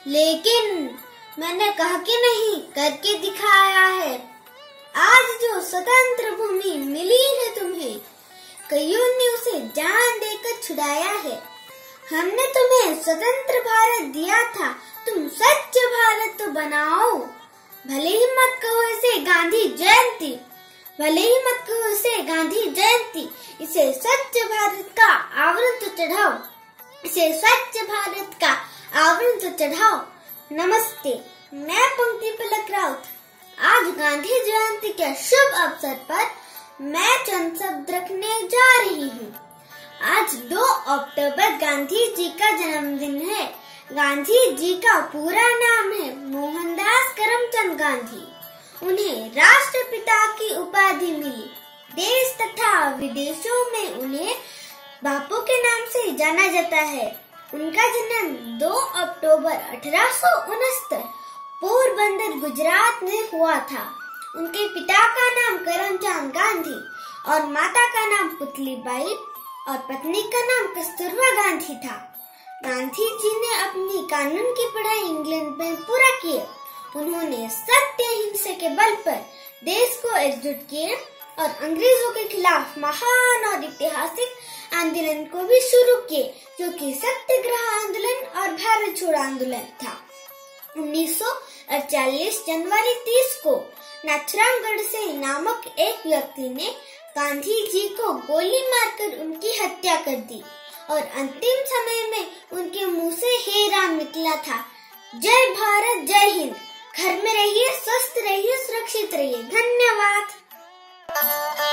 लेकिन मैंने कहा कि नहीं, करके दिखाया है। आज जो स्वतंत्र भूमि मिली है तुम्हें, कईयों ने उसे जान देकर छुड़ाया है। हमने तुम्हें स्वतंत्र भारत दिया था, तुम स्वच्छ भारत तो बनाओ। भले ही मत कहो इसे गांधी जयंती, भले ही मत कहो इसे गांधी जयंती, इसे स्वच्छ भारत का आवरण तो चढ़ाओ, इसे स्वच्छ भारत का आवरण तो चढ़ाओ। नमस्ते, मैं पंक्ति पलक राउत। आज गांधी जयंती के शुभ अवसर पर मैं चंद शब्द रखने जा रही हूँ। आज 2 अक्टूबर गांधी जी का जन्मदिन है। गांधी जी का पूरा नाम है मोहनदास करमचंद गांधी। उन्हें राष्ट्रपिता की उपाधि मिली। देश तथा विदेशों में उन्हें बापू के नाम से जाना जाता है। उनका जन्म 2 अक्टूबर 1869 पोरबंदर गुजरात में हुआ था। उनके पिता का नाम करमचंद गांधी और माता का नाम पुतलीबाई और पत्नी का नाम कस्तूरबा गांधी था। गांधी जी ने अपनी कानून की पढ़ाई इंग्लैंड में पूरा किए। उन्होंने सत्य अहिंसा के बल पर देश को एकजुट किए और अंग्रेजों के खिलाफ महान और ऐतिहासिक आंदोलन को भी शुरू किए, जो कि सत्याग्रह आंदोलन और भारत छोड़ो आंदोलन था। 1948 जनवरी 30 को नाथुराम गडसे नामक एक व्यक्ति ने गांधी जी को गोली मारकर उनकी हत्या कर दी और अंतिम समय में उनके मुंह से हे राम निकला था। जय भारत, जय हिंद। घर में रहिए, स्वस्थ रहिए, सुरक्षित रहिए। धन्यवाद।